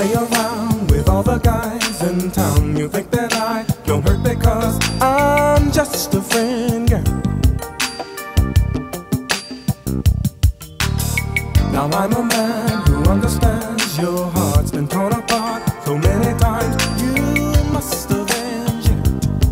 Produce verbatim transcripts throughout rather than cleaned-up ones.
play around with all the guys in town. You think that I don't hurt because I'm just a friend, girl. Now I'm a man who understands your heart's been torn apart so many times. You must avenge it.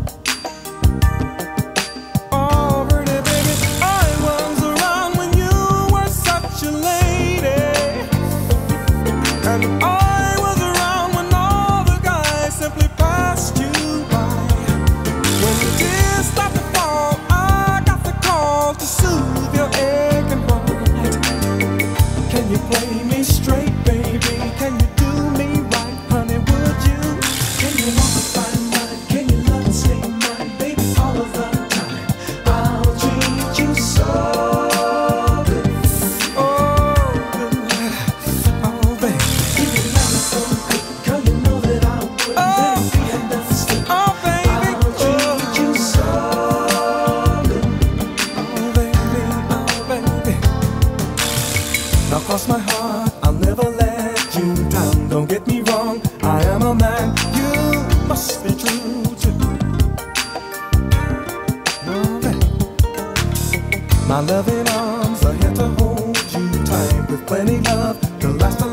Oh, pretty baby, I was around when you were such a lady, and I was around when all the guys simply passed you by. When the tears start to fall, I got the call to soothe your aching heart. Can you play me straight, baby? Can you do me right, honey? Would you? Can you walk a fine line? Can you love and stay mine, baby, all of the time? I'll treat you so good, oh good, oh baby. If you love me so good, girl, you know that I would. Oh, be enough still. Oh baby, I'll treat you so good, oh baby, oh baby. Now cross my heart, I'll never let you down. Don't get me wrong, I am a man you must be true to. Oh, babe. My loving arms are here to hold you tight with plenty love to last a